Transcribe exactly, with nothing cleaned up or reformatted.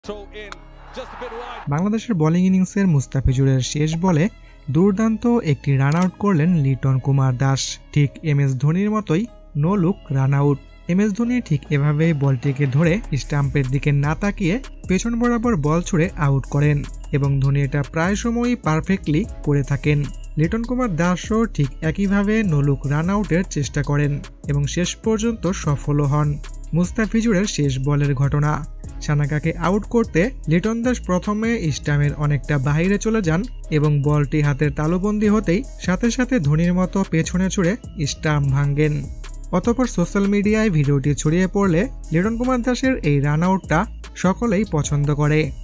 বাংলাদেশের বোলিং ইনিংসের মুস্তাফিজুরের শেষ বলে দুর্দান্ত একটি রান আউট করলেন লিটন কুমার দাস। ঠিক এম এস ধোনির মতোই no look run out. M S Dhoni ঠিক এভাবেই বলটিকে ধরে স্টাম্পের দিকে না তাকিয়ে পেছন বরাবর বল ছুড়ে আউট করেন এবং ধোনি এটা প্রায় সময়ই পারফেক্টলি করে থাকেন। লিটন কুমার দাসও ঠিক একইভাবে নো লুক রান আউটের চেষ্টা করেন এবং শেষ পর্যন্ত সফলও হন। মুস্তাফিজুরের শেষ বলের ঘটনা। সানাকাকে আউট করতে লিটন দাস প্রথমে স্টাম্পের অনেকটা বাইরে চলে যান এবং বলটি হাতের তালুবন্দি হতেই সাথে সাথে ধোনির মতো পেছনে ছুড়ে স্টাম্প ভাঙ্গেন। অতঃপর সোশ্যাল মিডিয়ায় ভিডিওটি ছড়িয়ে পড়লে লিটন কুমার দাসের এই রান আউটটা সকলেই পছন্দ করে।